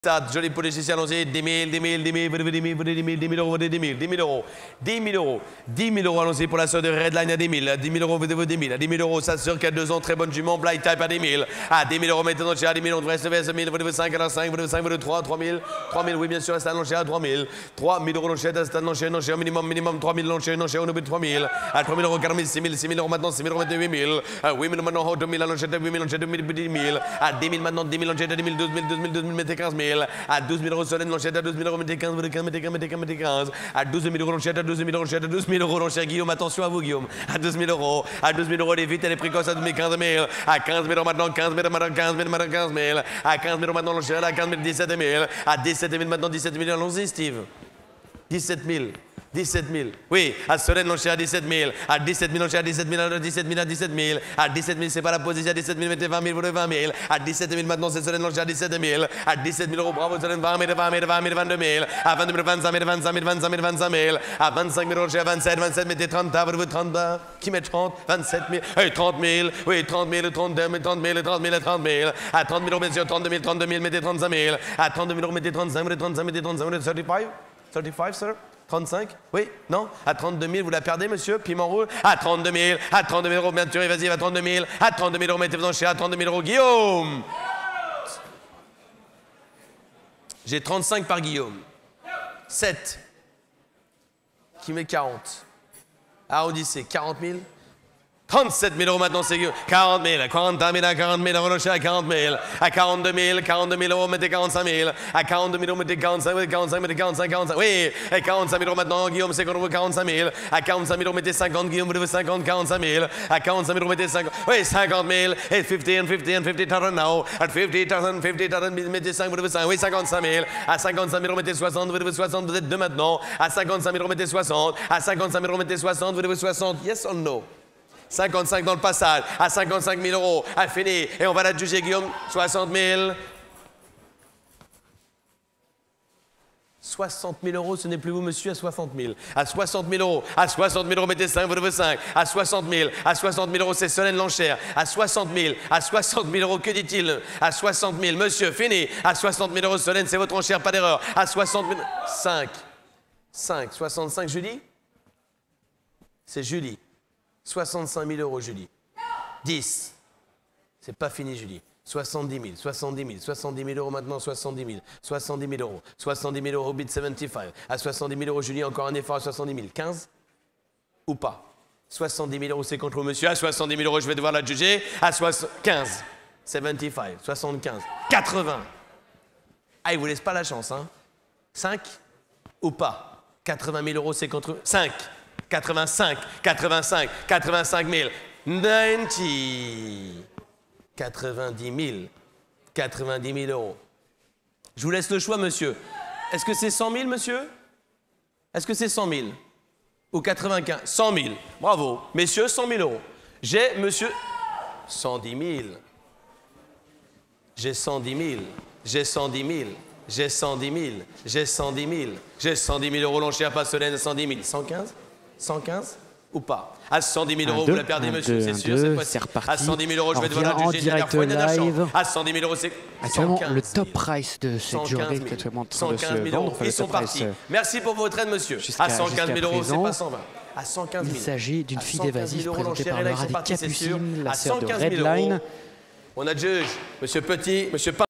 Ça, joli pour les ici allons-y, 10 000, 10 000, 10 000, 10 000, 10 000, 10 000 euros, 10 000, 10 000 euros, 10 000 euros, 10 000 euros, allons-y pour la sœur de Redline à 10 000, 10 000 euros, 10 000, 10 000 euros, sa sœur qui a 2 ans, très bonne jument, Blight Type à 10 000, à 10 000 euros maintenant, chez à 10 000, on devrait se lever, 1000, vous 5, alors 5, vous 5, vous 3, 3 000, 3 000, oui, bien sûr, c'est allongé à 3 000, 3 000 euros, l'enchère, c'est allongé, non, minimum, 3 000, l'enchère, on oublie 3 000, à 3 000 euros, 4 000, 6 000, 6 000 euros maintenant, 6 000 euros, 8 000, à 8 000 maintenant, 2 000, l'enchère, 8 000, l'enchère, 2 000, 10 000, à 10 000 maintenant, 10 000, l'enchère, 10 000, 12 000, 12 000, 12 000, mettez 15 000, à 12 000 euros, Solène, l'enchère, 12 000 euros, mettez 15, mettez 15, à 12 000 euros, l'enchère, 12 000 euros, 12 000 euros, l'enchère, Guillaume, attention à vous, Guillaume, à 12 000 euros, les vite, elle est précoce, à 15 000, à 15 000 euros maintenant, 15 000, maintenant 15 000, maintenant 15 000, à 15 000 euros maintenant, l'enchère, à 15 000, 17 000, à 17 000 maintenant, 17 000, allons-y, Steve, 17 000. 17 000. Oui, à Solène, l'enchère à 17 000. À 17 000, l'enchère à 17 000, à 17 000, à 17 000. À 17 000, c'est pas la position. À 17 000, mettez 20 000, vous le 20 000. À 17 000, maintenant, c'est Solène, l'enchère à 17 000. À 17 000 euros, bravo, Solène, 20 000, 20 000, 20 000, 22 000. À 22 000, 25 000, 25 000, 25 000, 25 000. À 25 000, l'enchère à 27, 27, mettez 30, vous 30, qui met 30, 27 000, 30 000, oui, 30 000, 32 000, 30 000, 30 000, 30 000. À 30 000 euros, messieurs, 32 000, mettez 35 000. À 32 000 euros, mettez 35 000, 35 000, mettez 35 000, 35? 35, sir? 35? Oui? Non? À 32 000, vous la perdez, monsieur? Piment rouge? À 32 000, à 32 000 euros, bien sûr, vas-y, à 32 000, à 32 000 euros, mettez-vous dans chez, à 32 000 euros, Guillaume! J'ai 35 par Guillaume. 7. Qui met 40? Ah, Odyssée, 40 000? 37 000 euros maintenant, c'est 40 000, 41 000, à 40 000, relâchez à 40 000, à 42 000 euros, mettez 45 000, à 42 000 euros, mettez 45 000, 45 000, 45 000, 45 000, oui, et 45 000 euros maintenant, Guillaume, c'est qu'on vous 45 000, à 45 000 euros, mettez 50, Guillaume, vous devez 50, 45 000, à 45 000 euros, mettez 50, oui, 50 000, et 50 000 now, at 50 000, mettez 5, vous devez 5, oui, 55 000, à 55 000 euros, mettez 60, vous devez 60, vous êtes 2 maintenant, à 55 000 euros, mettez 60, à 55 000 euros, mettez 60, vous devez 60, yes or no? 55 dans le passage, à 55 000 euros, à fini, et on va la juger, Guillaume, 60 000. 60 000 euros, ce n'est plus vous, monsieur, à 60 000. À 60 000 euros, à 60 000 euros, mettez 5, vous devez 5. À 60 000 euros, c'est Solène l'enchère. À 60 000 euros, que dit-il? À 60 000, monsieur, fini. À 60 000 euros, Solène, c'est votre enchère, pas d'erreur. À 60 000, 5, 65, Julie? C'est Julie. 65 000 euros, Julie. 10. C'est pas fini, Julie. 70 000 euros maintenant, 70 000 euros. 70 000 euros, bid 75. À 70 000 euros, Julie, encore un effort à 70 000. 15 ou pas? 70 000 euros, c'est contre vous, monsieur. À 70 000 euros, je vais devoir la juger. À 15. 75. 75. 80. Ah, il vous laisse pas la chance, hein? 5 ou pas? 80 000 euros, c'est contre 5. 85 000, 90 000 euros. Je vous laisse le choix, monsieur. Est-ce que c'est 100 000, monsieur? Est-ce que c'est 100 000? Ou 95? 100 000. Bravo. Messieurs, 100 000 euros. J'ai, monsieur, 110 000. J'ai 110 000. J'ai 110 000. J'ai 110 000. J'ai 110 000. J'ai 110 000 euros, l'enchère pas Solène, 110 000. 115? 115 ou pas? À 110 000 euros, vous la perdez, monsieur, c'est sûr, cette fois-ci. À 110 000 euros, je vais devoir la juger. Direct live. À 110 000 euros, c'est actuellement le top price de cette journée est actuellement en train de se vendre. Ils sont partis. Merci pour votre aide, monsieur. À 115 000 euros, c'est pas 120. À 115 000. Il s'agit d'une fille évasive présentée par le Hardy Capucine, la sœur de Redline. On a juge, monsieur Petit, monsieur